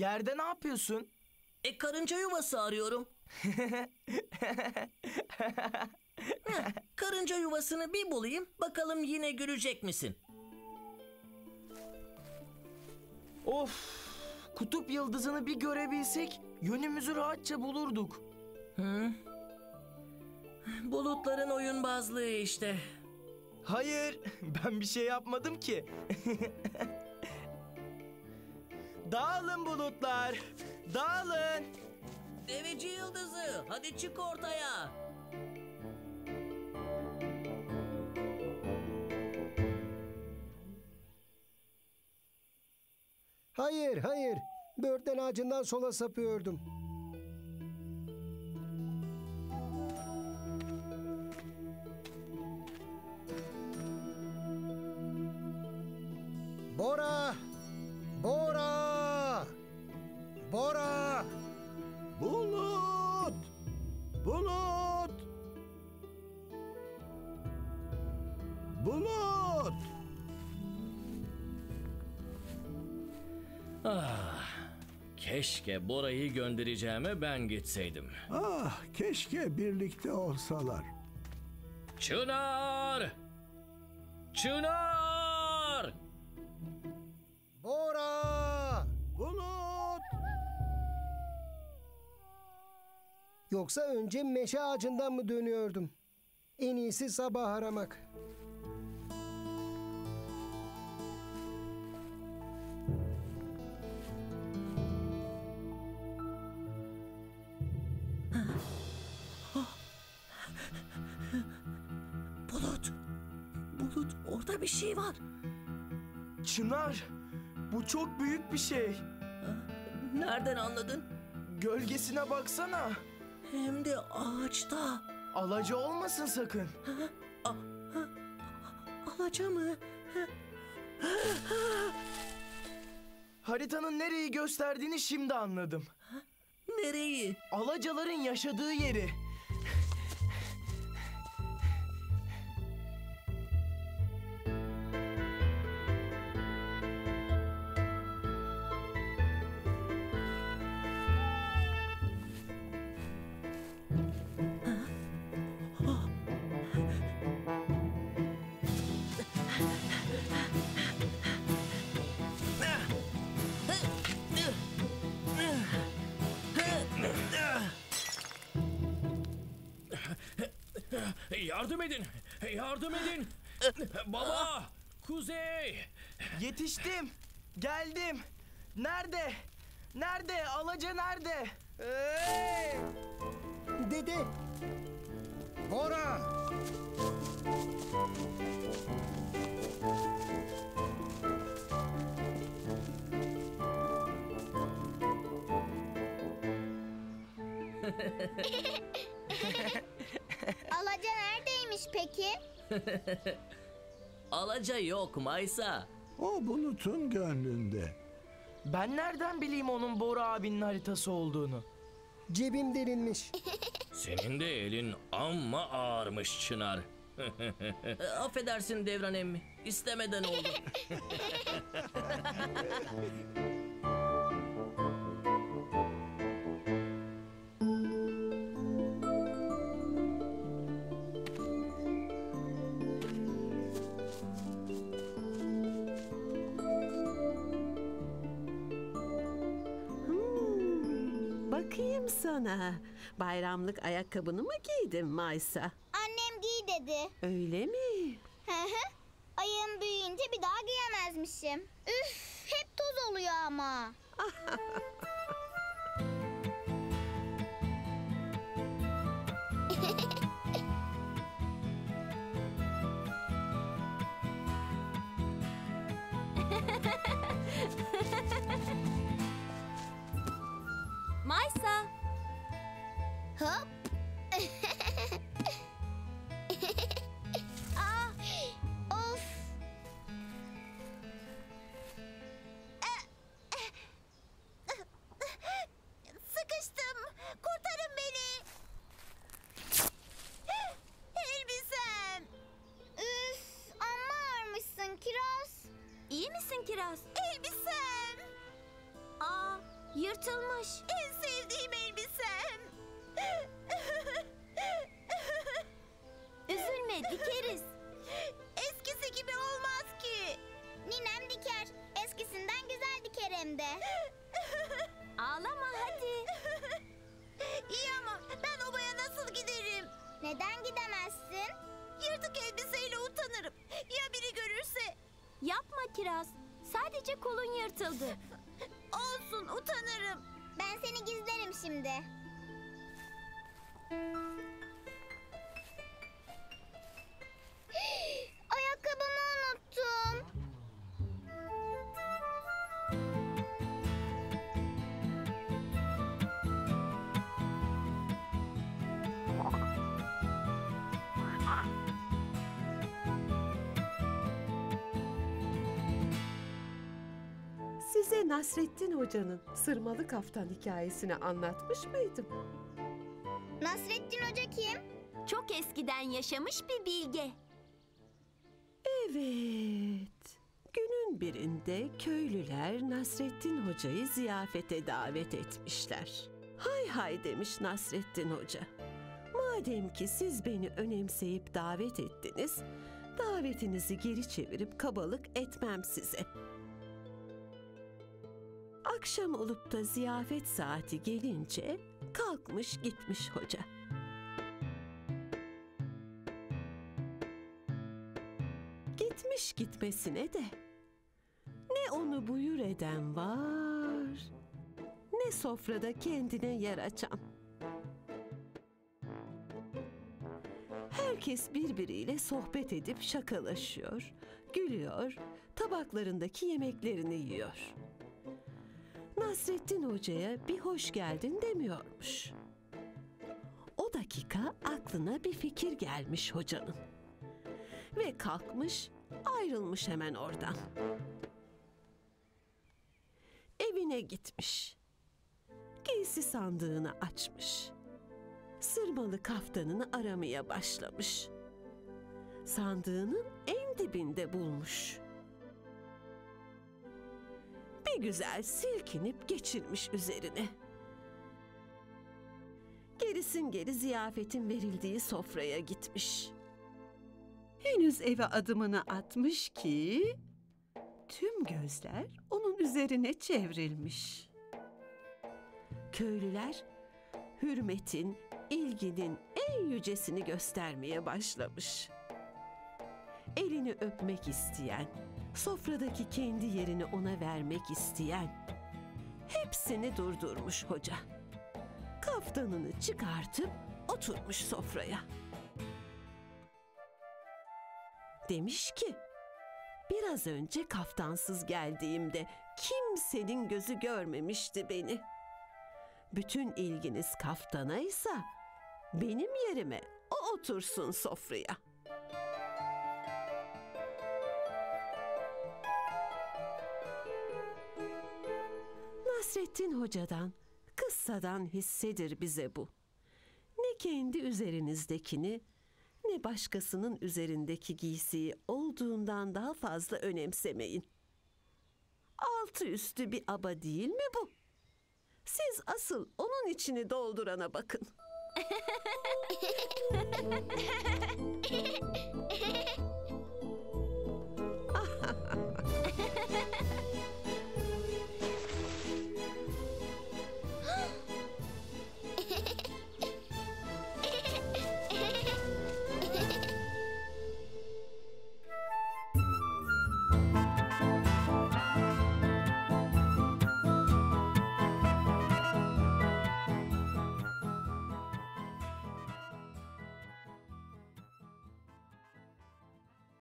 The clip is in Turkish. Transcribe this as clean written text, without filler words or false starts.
Yerde ne yapıyorsun? Karınca yuvası arıyorum. Karınca yuvasını bir bulayım. Bakalım yine gülecek misin? Of! Kutup yıldızını bir görebilsek yönümüzü rahatça bulurduk. Bulutların oyunbazlığı işte. Hayır, ben bir şey yapmadım ki. Dağılın bulutlar, dağılın. Deveci yıldızı, hadi çık ortaya. Hayır, hayır. Böğürtlen ağacından sola sapıyordum. Bora! Bora! Bora! Bulut! Bulut! Bulut! Keşke Bora'yı göndereceğime ben gitseydim. Ah, keşke birlikte olsalar. Çınar! Çınar! Bora! Bulut! Yoksa önce meşe ağacından mı dönüyordum? En iyisi sabah aramak. Bulut, orada bir şey var. Çınar, bu çok büyük bir şey. Nereden anladın? Gölgesine baksana. Hem de ağaçta. Alaca olmasın sakın. Alaca mı? Haritanın nereyi gösterdiğini şimdi anladım. Nereyi? Alacaların yaşadığı yeri. Yardım edin! Yardım edin! Baba! Kuzey! Yetiştim. Geldim. Nerede? Nerede? Alaca nerede? Hey! Dede! Bora! Alaca neredeymiş peki? Alaca yok Maysa. O bulutun gönlünde. Ben nereden bileyim onun Bora abinin haritası olduğunu? Cebim derinmiş. Senin de elin amma ağırmış Çınar. Affedersin Devran emmi. İstemeden oldu. Bakayım sana. Bayramlık ayakkabını mı giydin Maysa? Annem giy dedi. Öyle mi? Hı hı. Ayağım büyüyünce bir daha giyemezmişim. Üf, hep toz oluyor ama. Maysa, Hop. Of. Sıkıştım. Kurtarın beni. Elbisem. Üf, amma ağırmışsın Kiraz. iyi misin Kiraz? Elbisem. Aa, Sadece kolun yırtıldı. Olsun, utanırım. Ben seni gizlerim şimdi. Ayakkabımı unuttum. Size Nasrettin Hoca'nın sırmalı kaftan hikayesini anlatmış mıydım? Nasrettin Hoca kim? Çok eskiden yaşamış bir bilge. Evet. Günün birinde köylüler Nasrettin Hoca'yı ziyafete davet etmişler. Hay hay demiş Nasrettin Hoca. Madem ki siz beni önemseyip davet ettiniz, davetinizi geri çevirip kabalık etmem size. Akşam olup da ziyafet saati gelince kalkmış gitmiş hoca. Gitmiş gitmesine de ne onu buyur eden var, ne sofrada kendine yer açan. Herkes birbiriyle sohbet edip şakalaşıyor, gülüyor, tabaklarındaki yemeklerini yiyor. Nasrettin Hoca'ya bir hoş geldin demiyormuş. O dakika aklına bir fikir gelmiş hocanın. Ve kalkmış, ayrılmış hemen oradan. Evine gitmiş. Giysi sandığını açmış. Sırmalı kaftanını aramaya başlamış. Sandığının en dibinde bulmuş. Bir güzel silkinip geçirmiş üzerine. Gerisin geri ziyafetin verildiği sofraya gitmiş. Henüz eve adımını atmış ki tüm gözler onun üzerine çevrilmiş. Köylüler hürmetin, ilginin en yücesini göstermeye başlamış. Elini öpmek isteyen, sofradaki kendi yerini ona vermek isteyen, hepsini durdurmuş hoca. Kaftanını çıkartıp oturmuş sofraya. Demiş ki, biraz önce kaftansız geldiğimde kimsenin gözü görmemişti beni. Bütün ilginiz kaftanaysa benim yerime o otursun sofraya. Nasrettin Hoca'dan, kıssadan hissedir bize bu. Ne kendi üzerinizdekini, ne başkasının üzerindeki giysiyi olduğundan daha fazla önemsemeyin. Altı üstü bir aba değil mi bu? Siz asıl onun içini doldurana bakın.